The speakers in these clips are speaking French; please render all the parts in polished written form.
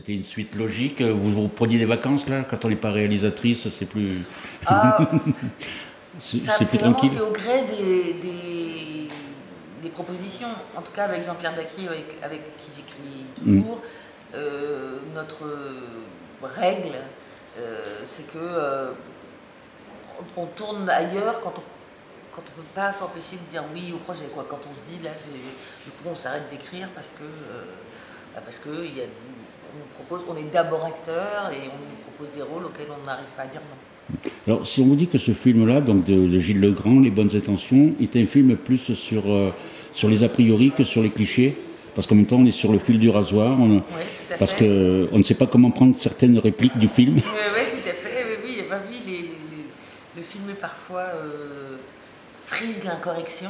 c'était une suite logique. Vous preniez des vacances là, quand on n'est pas réalisatrice, c'est plus. Ah, C'est plus vraiment tranquille. c'est au gré des propositions. En tout cas avec Jean-Pierre Bacry, avec qui j'écris toujours, notre règle, c'est que on tourne ailleurs quand on ne peut pas s'empêcher de dire oui au projet, quoi. Quand on se dit là, du coup on s'arrête d'écrire parce que on est d'abord acteur et on nous propose des rôles auxquels on n'arrive pas à dire non. Alors, si on vous dit que ce film-là, donc de Gilles Legrand, Les Bonnes Intentions, est un film plus sur les a priori que sur les clichés, parce qu'en même temps, on est sur le fil du rasoir, Oui, tout à parce fait. qu'on ne sait pas comment prendre certaines répliques du film. Oui, tout à fait. Oui, bah oui, le film est parfois frise l'incorrection,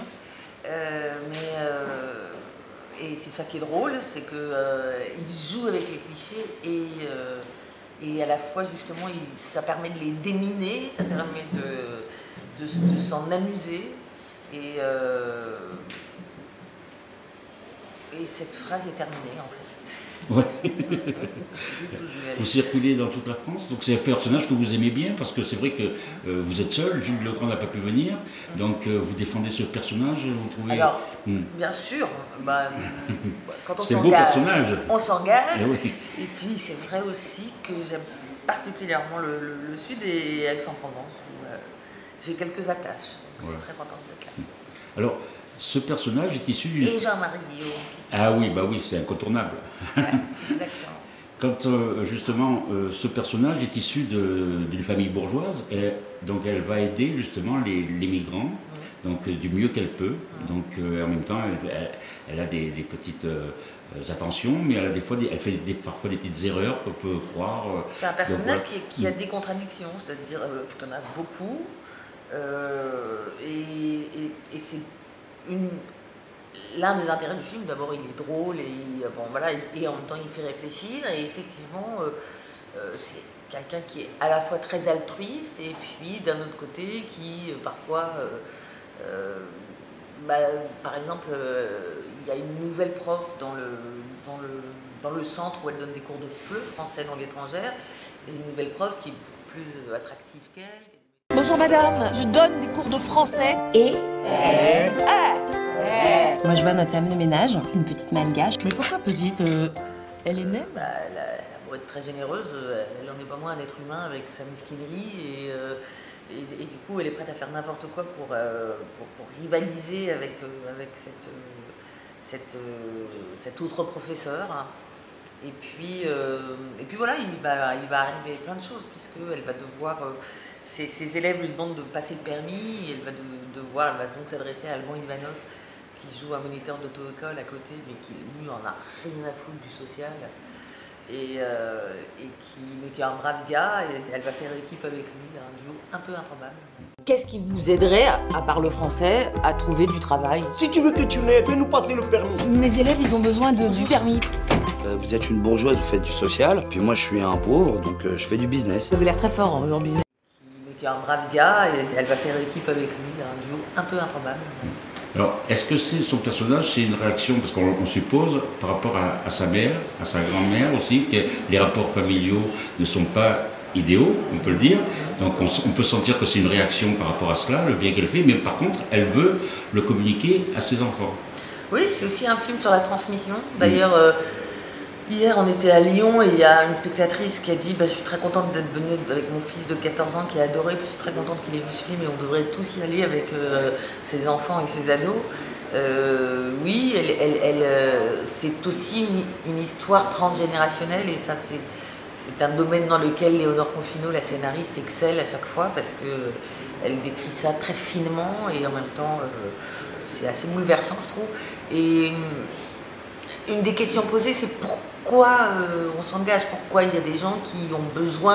et c'est ça qui est drôle, c'est que il joue avec les clichés et à la fois justement ça permet de les déminer, ça permet de s'en amuser et cette phrase est terminée en fait. Ouais. Je sais vite où je vais aller. Vous circulez dans toute la France, donc c'est un personnage que vous aimez bien, parce que c'est vrai que vous êtes seul, Gilles Legrand n'a pas pu venir, donc vous défendez ce personnage, vous trouvez... Alors, bien sûr, quand on C'est un beau s'engage, personnage. on s'engage. Eh oui. Et puis c'est vrai aussi que j'aime particulièrement le Sud et Aix-en-Provence, où j'ai quelques attaches. Donc je suis très contente d'être là. Alors, ce personnage est issu d'une... Et Jean-Marie Guillaume. Ah oui, bah oui, c'est incontournable. Ouais, exactement. Quand justement ce personnage est issu d'une famille bourgeoise, donc elle va aider justement les migrants, donc du mieux qu'elle peut. Donc en même temps, elle a des petites attentions, mais elle fait parfois des petites erreurs qu'on peut croire. C'est un personnage donc, qui a des contradictions, c'est-à-dire qu'il y en a beaucoup, et c'est l'un des intérêts du film. D'abord, il est drôle et en même temps il fait réfléchir, et effectivement c'est quelqu'un qui est à la fois très altruiste et puis d'un autre côté qui parfois par exemple il y a une nouvelle prof dans le centre où elle donne des cours de FLE, français langue étrangère, et une nouvelle prof qui est plus attractive qu'elle. Bonjour madame, je donne des cours de français et... Moi, je vois notre femme de ménage, une petite malgache. Mais pourquoi petite Elle est naine, elle a beau être très généreuse, elle n'en est pas moins un être humain avec sa mesquinerie, et du coup elle est prête à faire n'importe quoi pour rivaliser avec cet autre professeur. Et puis voilà, il va arriver plein de choses, puisqu'elle va devoir... ses élèves lui demandent de passer le permis, et elle va donc s'adresser à Alban Ivanov, qui joue un moniteur d'auto-école à côté, mais qui lui en a rien à foutre du social, mais qui est un brave gars, et elle va faire équipe avec lui, un duo un peu improbable. Qu'est-ce qui vous aiderait, à part le français, à trouver du travail? Si tu veux que tu l'aies, fais-nous passer le permis. Mes élèves, ils ont besoin du permis. Vous êtes une bourgeoise, vous faites du social, puis moi je suis un pauvre, donc je fais du business. Vous avez l'air très fort en business. Mais qui est un brave gars, et elle va faire équipe avec lui, un duo un peu improbable. alors, est-ce que son personnage, c'est une réaction, parce qu'on suppose, par rapport à sa mère, à sa grand-mère aussi, que les rapports familiaux ne sont pas idéaux, on peut le dire. Donc on peut sentir que c'est une réaction par rapport à cela, le bien qu'elle fait, mais par contre, elle veut le communiquer à ses enfants. Oui, c'est aussi un film sur la transmission. D'ailleurs, hier on était à Lyon et il y a une spectatrice qui a dit je suis très contente d'être venue avec mon fils de 14 ans qui a adoré, puis je suis très contente qu'il ait vu ce film et on devrait tous y aller avec ses enfants et ses ados. Oui, c'est aussi une histoire transgénérationnelle, et ça c'est un domaine dans lequel Léonore Confino, la scénariste, excelle à chaque fois, parce qu'elle décrit ça très finement et en même temps c'est assez bouleversant, je trouve. Et une des questions posées, c'est pourquoi on s'engage, pourquoi il y a des gens qui ont besoin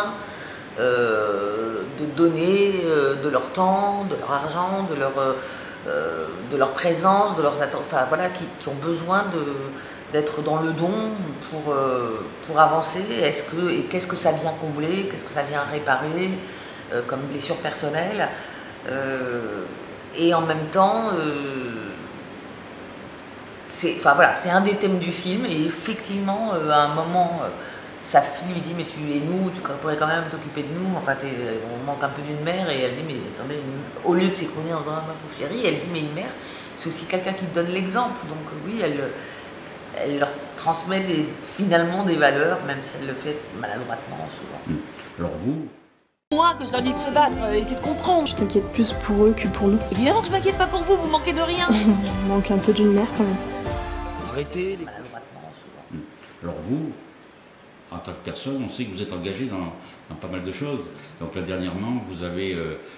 de donner de leur temps, de leur argent, de leur présence, de leurs attentes, enfin voilà, qui ont besoin d'être dans le don pour avancer. Et qu'est-ce que ça vient combler, qu'est-ce que ça vient réparer comme blessure personnelle, et en même temps c'est un des thèmes du film, et effectivement à un moment sa fille lui dit mais tu es nous, tu pourrais quand même t'occuper de nous, enfin on manque un peu d'une mère, et elle dit mais attendez, au lieu de s'écrouler en disant ma pauvre chérie, elle dit mais une mère c'est aussi quelqu'un qui te donne l'exemple, donc oui elle leur transmet finalement des valeurs, même si elle le fait maladroitement souvent. Alors vous? Moi que je leur dis de se battre, essayer de comprendre. Je t'inquiète plus pour eux que pour nous. Évidemment que je m'inquiète pas pour vous, vous manquez de rien. On manque un peu d'une mère quand même. Arrêtez les Maladroitement souvent. Alors vous, en tant que personne, on sait que vous êtes engagé dans pas mal de choses. Donc là, dernièrement, vous avez,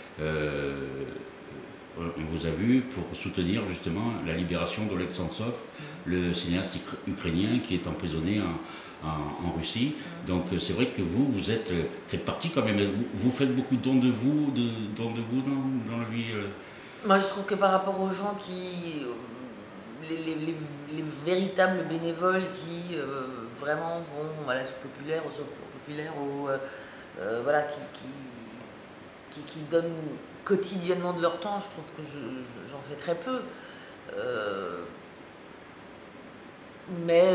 on vous a vu pour soutenir justement la libération d'Oleg Sentsov, le cinéaste ukrainien qui est emprisonné en Russie. Donc c'est vrai que vous faites partie quand même. Vous faites beaucoup de dons de vous, dans la vie. Moi je trouve que par rapport aux gens qui... Les véritables bénévoles qui vraiment vont à la soupe populaire, au secours populaire, voilà, qui donnent quotidiennement de leur temps, je trouve que j'en fais très peu. Mais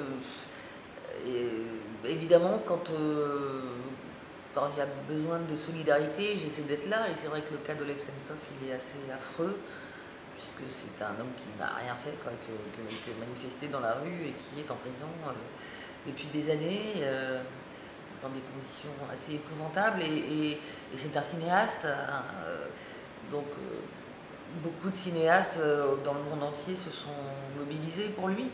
évidemment, quand il y a besoin de solidarité, j'essaie d'être là, et c'est vrai que le cas d'Oleg Sentsov, il est assez affreux, puisque c'est un homme qui n'a rien fait que manifester dans la rue et qui est en prison depuis des années, dans des conditions assez épouvantables, et c'est un cinéaste, hein, donc beaucoup de cinéastes dans le monde entier se sont mobilisés pour lui.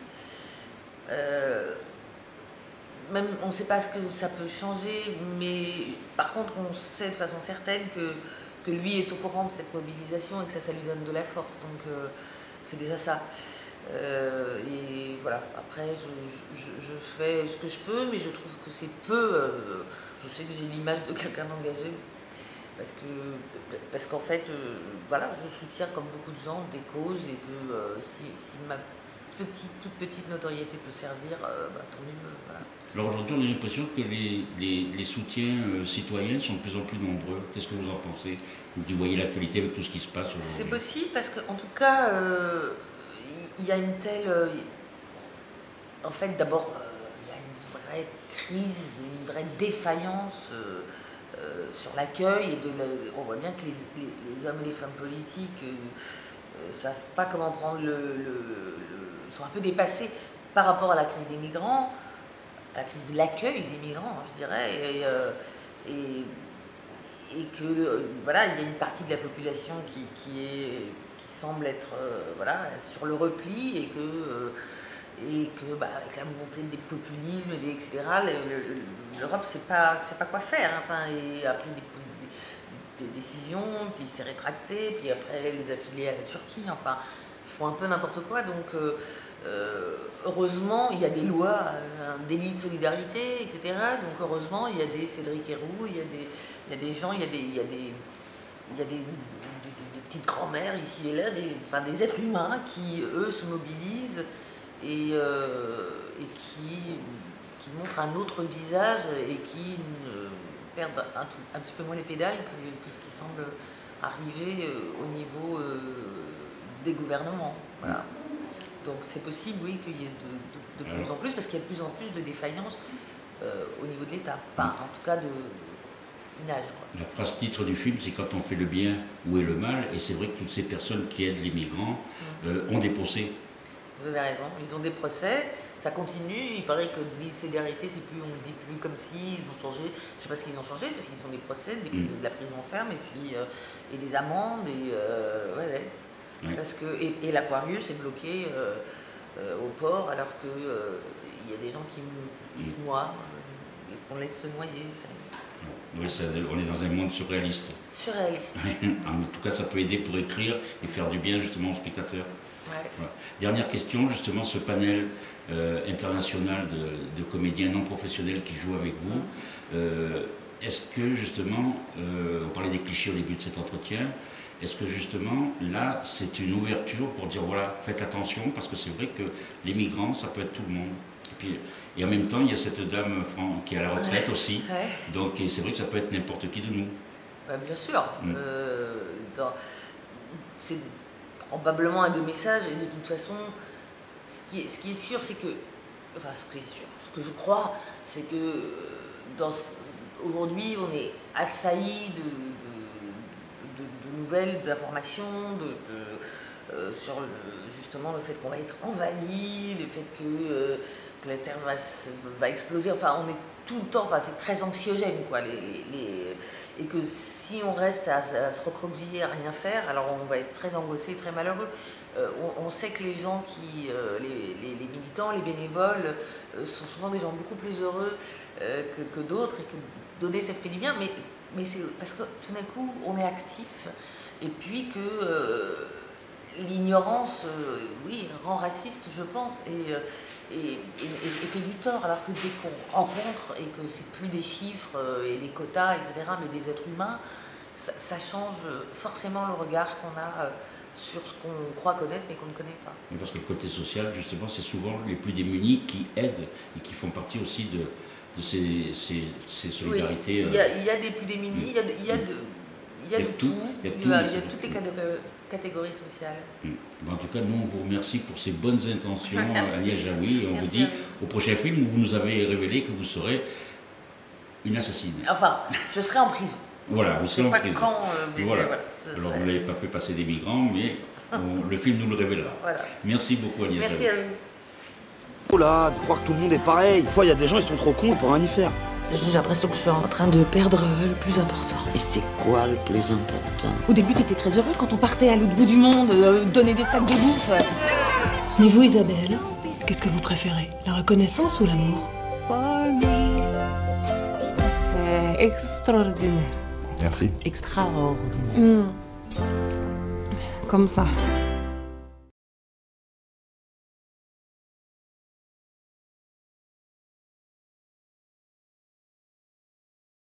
Même on ne sait pas ce que ça peut changer, mais par contre on sait de façon certaine que lui est au courant de cette mobilisation et que ça lui donne de la force, donc c'est déjà ça. Et voilà, après je fais ce que je peux, mais je trouve que c'est peu. Je sais que j'ai l'image de quelqu'un d'engagé, parce qu'en fait, voilà, je soutiens comme beaucoup de gens des causes, et que si ma toute petite notoriété peut servir, tant mieux. Voilà. Alors aujourd'hui, on a l'impression que les soutiens citoyens sont de plus en plus nombreux. Qu'est-ce que vous en pensez? Vous voyez l'actualité avec tout ce qui se passe aujourd'hui? C'est possible, parce qu'en tout cas, il y a une telle... en fait, d'abord, il y a une vraie crise, une vraie défaillance sur l'accueil, et on voit bien que les hommes et les femmes politiques ne savent pas comment prendre sont un peu dépassés par rapport à la crise des migrants, à la crise de l'accueil des migrants, je dirais, et que voilà, il y a une partie de la population qui semble être voilà, sur le repli, et que avec la montée des populismes, etc., l'Europe ne sait pas quoi faire, hein, enfin, et a pris des décisions, puis s'est rétracté, puis après les affiliés à la Turquie, enfin, ils font un peu n'importe quoi. Donc heureusement il y a des lois, un délit de solidarité, etc. Donc heureusement il y a des Cédric Héroux, il y a des gens, il y a des petites grand-mères ici et là, des êtres humains qui eux se mobilisent et qui montrent un autre visage, et qui perdent un petit peu moins les pédales que ce qui semble arriver au niveau des gouvernements. Voilà. Donc c'est possible, oui, qu'il y ait de plus en plus, parce qu'il y a de plus en plus de défaillances au niveau de l'État, enfin en tout cas de minage. La phrase titre du film, c'est quand on fait le bien, où est le mal? Et c'est vrai que toutes ces personnes qui aident les migrants ont des procès. Vous avez raison, ils ont des procès, ça continue, il paraît que de solidarité, on ne dit plus comme si, ils ont changé, je ne sais pas ce qu'ils ont changé, parce qu'ils ont des procès, de la prison ferme, et puis et des amendes, et ouais. Parce que, et l'Aquarius est bloqué au port, alors qu'il y a des gens qui se noient, et qu'on laisse se noyer. Oui, on est dans un monde surréaliste. Surréaliste. En tout cas, ça peut aider pour écrire et faire du bien justement aux spectateurs. Ouais. Voilà. Dernière question, justement, ce panel international de comédiens non professionnels qui jouent avec vous, est-ce que justement, on parlait des clichés au début de cet entretien, est-ce que justement là c'est une ouverture pour dire voilà, faites attention, parce que c'est vrai que les migrants ça peut être tout le monde, et en même temps il y a cette dame qui est à la retraite aussi, donc c'est vrai que ça peut être n'importe qui de nous. Bien sûr, c'est probablement un des messages, et de toute façon ce qui est sûr, c'est que enfin ce que je crois, c'est que aujourd'hui on est assailli de nouvelles, d'informations, sur justement le fait qu'on va être envahi, le fait que la Terre va exploser, enfin on est tout le temps, enfin c'est très anxiogène quoi, et que si on reste à se recroqueviller, à rien faire, alors on va être très angoissé, très malheureux. On sait que les gens les militants, les bénévoles, sont souvent des gens beaucoup plus heureux que d'autres, et que donner ça fait du bien, mais c'est parce que tout d'un coup on est actif, et puis que l'ignorance, oui, rend raciste, je pense, et fait du tort, alors que dès qu'on rencontre, et que c'est plus des chiffres et des quotas, etc., mais des êtres humains, ça change forcément le regard qu'on a sur ce qu'on croit connaître mais qu'on ne connaît pas. Parce que le côté social, justement, c'est souvent les plus démunis qui aident et qui font partie aussi de ces solidarités. Oui, il y a des plus démunis, il y a de tout, il y a toutes les catégories sociales. En tout cas, nous, on vous remercie pour ces bonnes intentions, Agnès Jaoui, et on vous Merci dit au prochain film où vous nous avez révélé que vous serez une assassine. Enfin, je serai en prison. Voilà, vous serez en prison. Quand, mais voilà. Alors, vous n'avez pas fait passer des migrants, mais le film nous le révélera. Voilà. Merci beaucoup, Agnès. Merci à vous. Oh là, de croire que tout le monde est pareil. Des fois, il y a des gens, ils sont trop cons pour rien y faire. J'ai l'impression que je suis en train de perdre le plus important. Et c'est quoi le plus important? Au début, t'étais très heureux quand on partait à l'autre bout du monde, donner des sacs de bouffe. Mais vous, Isabelle, qu'est-ce que vous préférez? La reconnaissance ou l'amour? C'est extraordinaire. Merci. Extraordinaire. Comme ça.